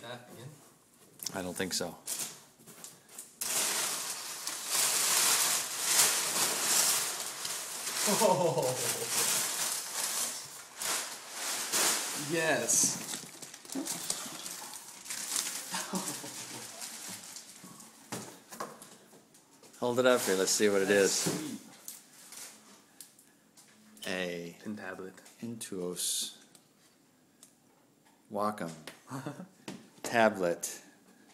that again? I don't think so. Oh. Yes. Hold it up here. Let's see what it is. Sweet. A Pin tablet. Intuos Wacom tablet.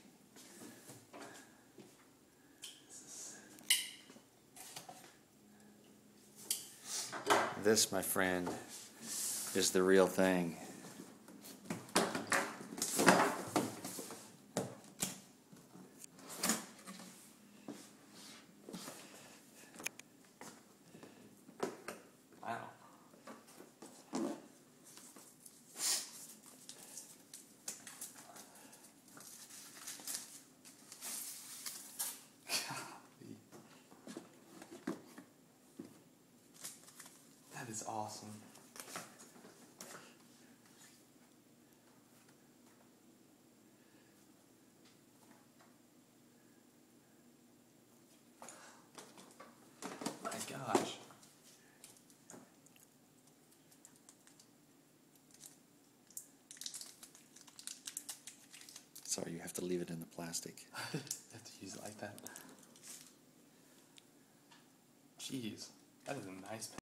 This, my friend, is the real thing. Wow. That is awesome. My gosh. Sorry, you have to leave it in the plastic. Have to use it like that. Jeez, that is a nice pen.